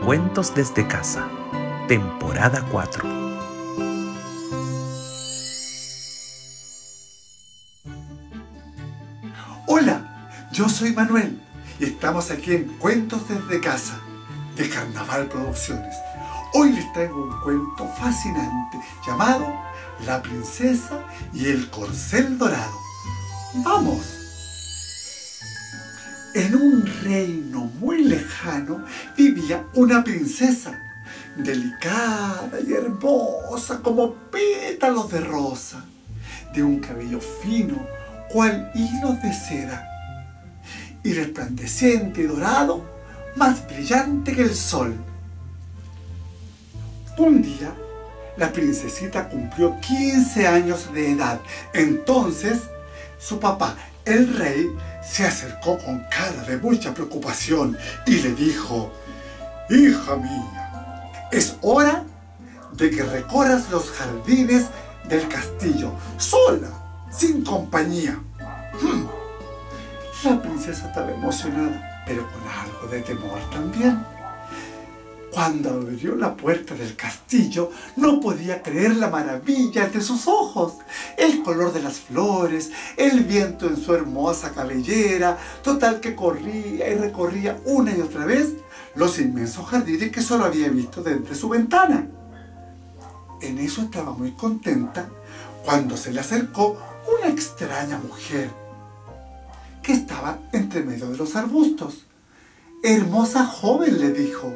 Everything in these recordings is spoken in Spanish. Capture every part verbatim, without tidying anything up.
Cuentos desde casa, temporada cuatro. Hola, yo soy Manuel y estamos aquí en Cuentos desde casa, de Carnaval Producciones. Hoy les traigo un cuento fascinante llamado La princesa y el corcel dorado. ¡Vamos! En un reino muy lejano vivía una princesa, delicada y hermosa como pétalos de rosa, de un cabello fino, cual hilos de seda, y resplandeciente y dorado, más brillante que el sol. Un día, la princesita cumplió quince años de edad. Entonces, su papá, el rey, se acercó con cara de mucha preocupación y le dijo: «Hija mía, es hora de que recorras los jardines del castillo, sola, sin compañía». Hmm. La princesa estaba emocionada, pero con algo de temor también. Cuando abrió la puerta del castillo, no podía creer la maravilla ante sus ojos. El color de las flores, el viento en su hermosa cabellera, total que corría y recorría una y otra vez los inmensos jardines que solo había visto desde su ventana. En eso estaba muy contenta cuando se le acercó una extraña mujer que estaba entre medio de los arbustos. «Hermosa joven», le dijo.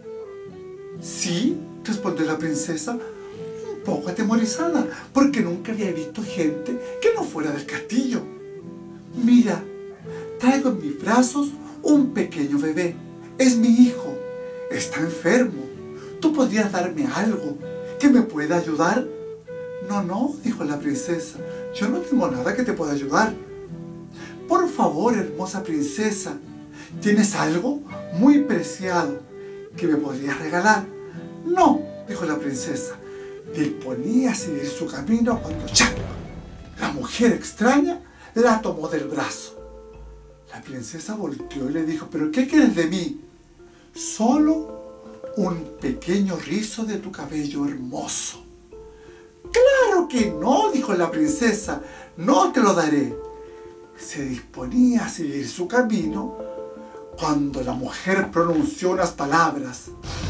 «Sí», respondió la princesa, un poco atemorizada, porque nunca había visto gente que no fuera del castillo. «Mira, traigo en mis brazos un pequeño bebé. Es mi hijo. Está enfermo. ¿Tú podrías darme algo que me pueda ayudar?» «No, no», dijo la princesa, «yo no tengo nada que te pueda ayudar». «Por favor, hermosa princesa, ¿tienes algo muy preciado que me podrías regalar?» «No», dijo la princesa. Disponía a seguir su camino cuando ¡cha!, la mujer extraña la tomó del brazo. La princesa volteó y le dijo: «¿Pero qué quieres de mí?» «Solo un pequeño rizo de tu cabello hermoso». «¡Claro que no!», dijo la princesa, «no te lo daré». Se disponía a seguir su camino cuando la mujer pronunció unas palabras: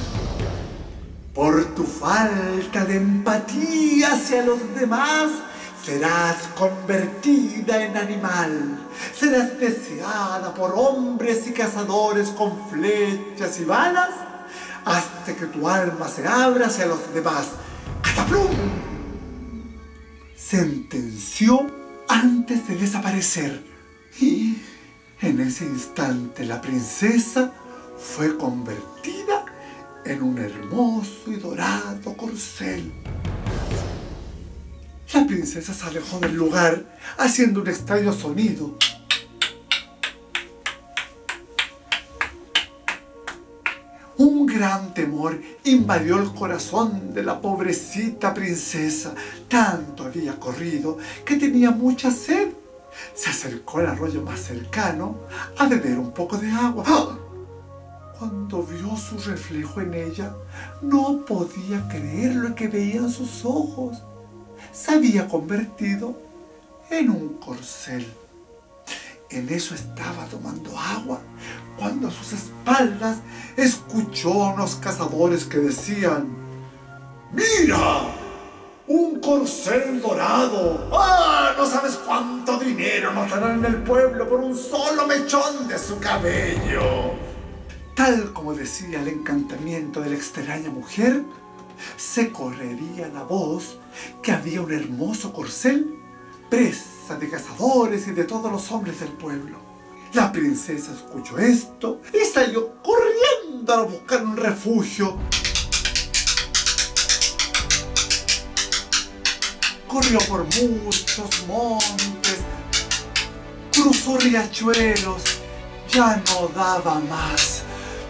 «Por tu falta de empatía hacia los demás, serás convertida en animal. Serás deseada por hombres y cazadores con flechas y balas, hasta que tu alma se abra hacia los demás». ¡Cataplum!, sentenció antes de desaparecer. Y en ese instante la princesa fue convertida en un hermoso y dorado corcel. La princesa se alejó del lugar haciendo un extraño sonido. Un gran temor invadió el corazón de la pobrecita princesa. Tanto había corrido que tenía mucha sed. Se acercó al arroyo más cercano a beber un poco de agua. ¡Ah! Cuando vio su reflejo en ella, no podía creer lo que veía en sus ojos. Se había convertido en un corcel. En eso estaba tomando agua cuando a sus espaldas escuchó a unos cazadores que decían: «¡Mira! ¡Un corcel dorado! ¡Ah! No sabes cuánto dinero nos darán en el pueblo por un solo mechón de su cabello». Tal como decía el encantamiento de la extraña mujer, se correría la voz que había un hermoso corcel, presa de cazadores y de todos los hombres del pueblo. La princesa escuchó esto y salió corriendo a buscar un refugio. Corrió por muchos montes, cruzó riachuelos, ya no daba más.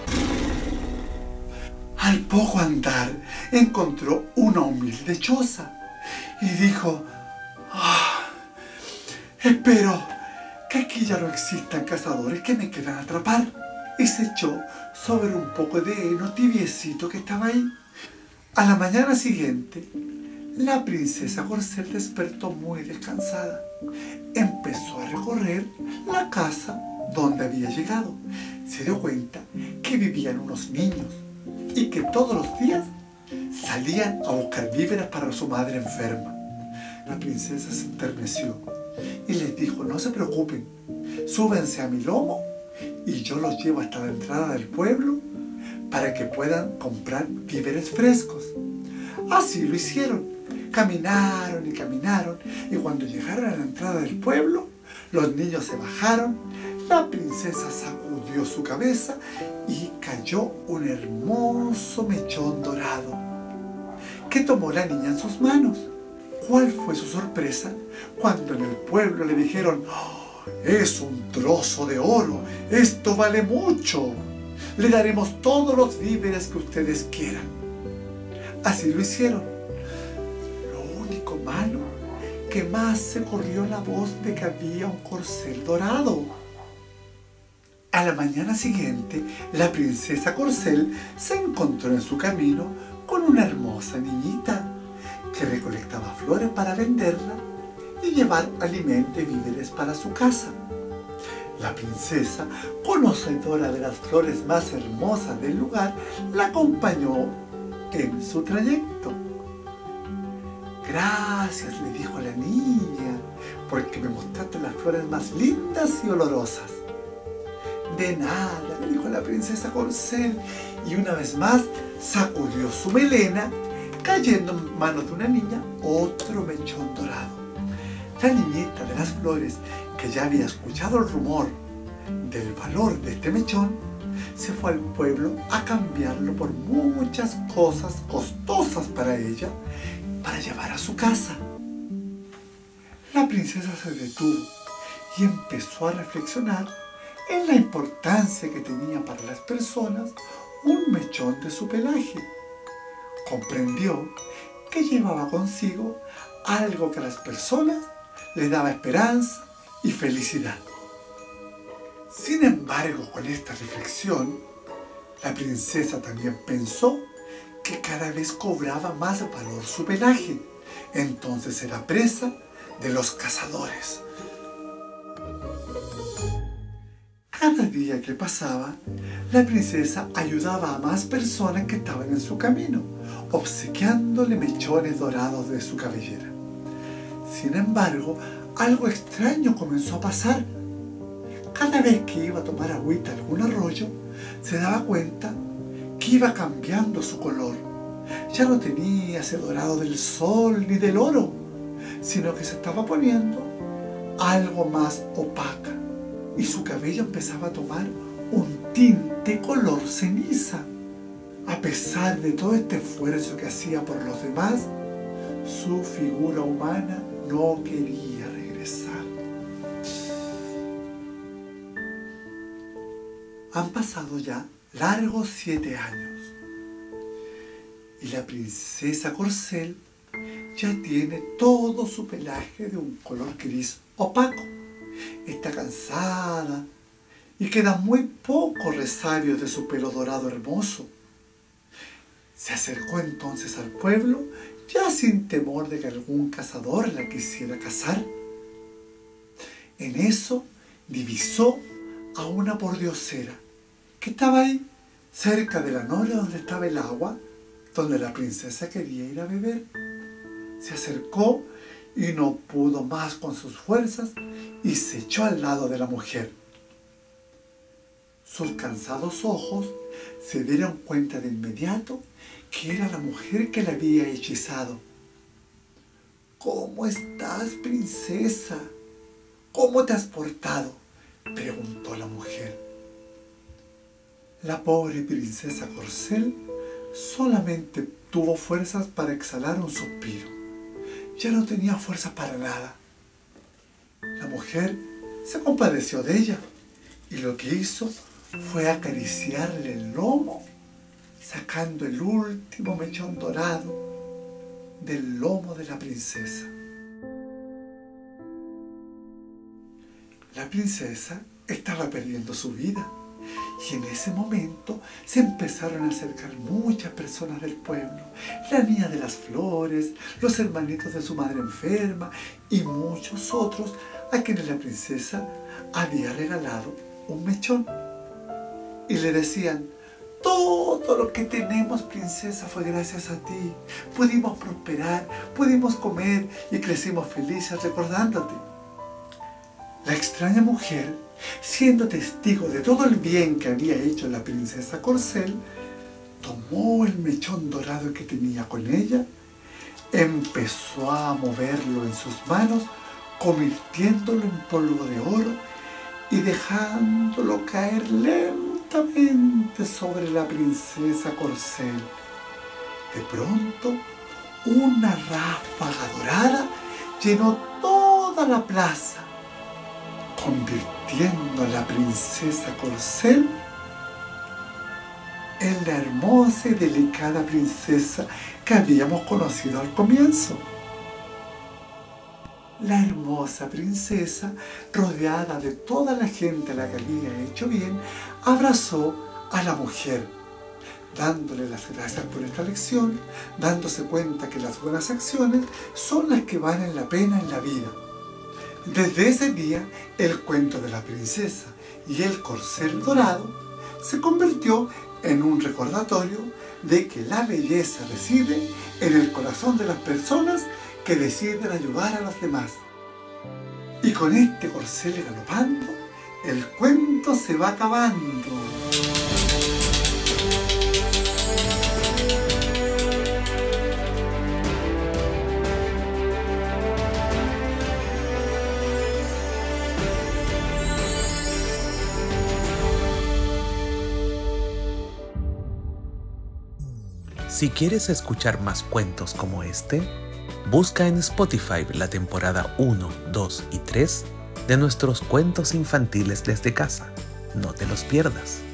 Al poco andar, encontró una humilde choza y dijo: «Ah, espero que aquí ya no existan cazadores que me quieran atrapar». y se echó sobre un poco de heno tibiecito que estaba ahí. A la mañana siguiente, la princesa Corcel despertó muy descansada. Empezó a recorrer la casa donde había llegado. Se dio cuenta que vivían unos niños y que todos los días salían a buscar víveres para su madre enferma. La princesa se enterneció y les dijo: no se preocupen, súbense a mi lomo y yo los llevo hasta la entrada del pueblo para que puedan comprar víveres frescos. Así lo hicieron. Caminaron y caminaron, y cuando llegaron a la entrada del pueblo, los niños se bajaron, la princesa sacudió su cabeza y cayó un hermoso mechón dorado que tomó la niña en sus manos. ¿Cuál fue su sorpresa cuando en el pueblo le dijeron: ¡oh, es un trozo de oro! ¡Esto vale mucho! Le daremos todos los víveres que ustedes quieran. Así lo hicieron. Lo único malo, que más se corrió la voz de que había un corcel dorado. A la mañana siguiente, la princesa Corcel se encontró en su camino con una hermosa niñita que recolectaba flores para venderla y llevar alimento y víveres para su casa. La princesa, conocedora de las flores más hermosas del lugar, la acompañó en su trayecto. Gracias, le dijo la niña, porque me mostraste las flores más lindas y olorosas. De nada, le dijo la princesa Corcel, y una vez más sacudió su melena, cayendo en manos de una niña otro mechón dorado. La niñita de las flores, que ya había escuchado el rumor del valor de este mechón, se fue al pueblo a cambiarlo por muchas cosas costosas para ella, para llevar a su casa. La princesa se detuvo y empezó a reflexionar en la importancia que tenía para las personas un mechón de su pelaje. Comprendió que llevaba consigo algo que a las personas les daba esperanza y felicidad. Sin embargo, con esta reflexión, la princesa también pensó que cada vez cobraba más valor su pelaje, entonces era presa de los cazadores. Cada día que pasaba, la princesa ayudaba a más personas que estaban en su camino, obsequiándole mechones dorados de su cabellera. Sin embargo, algo extraño comenzó a pasar. Cada vez que iba a tomar agüita a algún arroyo, se daba cuenta que iba cambiando su color. Ya no tenía ese dorado del sol ni del oro, sino que se estaba poniendo algo más opaca, y su cabello empezaba a tomar un tinte color ceniza. A pesar de todo este esfuerzo que hacía por los demás, su figura humana no quería regresar. Han pasado ya largos siete años y la princesa Corcel ya tiene todo su pelaje de un color gris opaco. Está cansada y queda muy poco resabio de su pelo dorado hermoso. Se acercó entonces al pueblo, ya sin temor de que algún cazador la quisiera cazar. En eso divisó a una pordiosera que estaba ahí, cerca de la noria donde estaba el agua, donde la princesa quería ir a beber. Se acercó y no pudo más con sus fuerzas y se echó al lado de la mujer. Sus cansados ojos se dieron cuenta de inmediato que era la mujer que la había hechizado. ¿Cómo estás, princesa? ¿Cómo te has portado?, preguntó la mujer. La pobre princesa Corcel solamente tuvo fuerzas para exhalar un suspiro. Ya no tenía fuerzas para nada. La mujer se compadeció de ella y lo que hizo fue acariciarle el lomo, sacando el último mechón dorado del lomo de la princesa. La princesa estaba perdiendo su vida Y en ese momento se empezaron a acercar muchas personas del pueblo, la niña de las flores, los hermanitos de su madre enferma y muchos otros a quienes la princesa había regalado un mechón. Y le decían: todo lo que tenemos, princesa, fue gracias a ti. Pudimos prosperar, pudimos comer y crecimos felices recordándote. La extraña mujer, siendo testigo de todo el bien que había hecho la princesa Corcel, tomó el mechón dorado que tenía con ella, empezó a moverlo en sus manos, convirtiéndolo en polvo de oro y dejándolo caer lentamente sobre la princesa Corcel. De pronto, una ráfaga dorada llenó toda la plaza, convirtiendo a la princesa Corcel en la hermosa y delicada princesa que habíamos conocido al comienzo. La hermosa princesa, rodeada de toda la gente a la que había hecho bien, abrazó a la mujer, dándole las gracias por esta lección, dándose cuenta que las buenas acciones son las que valen la pena en la vida. Desde ese día, el cuento de la princesa y el corcel dorado se convirtió en un recordatorio de que la belleza reside en el corazón de las personas que deciden ayudar a los demás. Y con este corcel galopando, el cuento se va acabando. Si quieres escuchar más cuentos como este, busca en Spotify la temporada uno, dos y tres de nuestros cuentos infantiles desde casa. No te los pierdas.